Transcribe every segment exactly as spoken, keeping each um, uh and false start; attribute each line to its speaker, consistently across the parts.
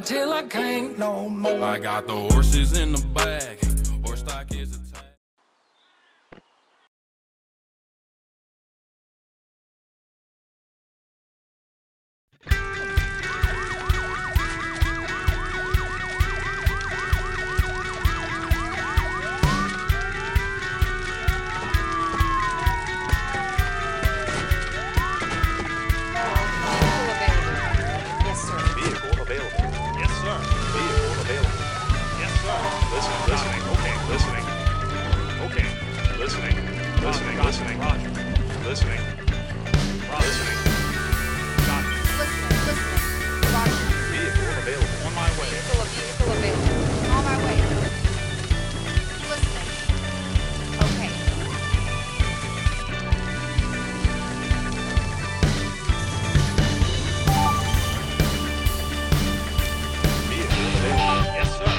Speaker 1: ride till I can't no more.
Speaker 2: I got the horses in the bag. Horse stock is a tag.
Speaker 3: Listening. Roger. Listening. Roger. Listening. Got it.
Speaker 4: Listening. Listening. Roger.
Speaker 3: Vehicle available. On my way.
Speaker 4: Vehicle, vehicle available. On my way. Listening. Okay.
Speaker 3: Vehicle available. Yes, sir.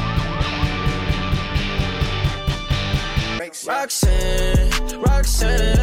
Speaker 1: Roxanne, Roxanne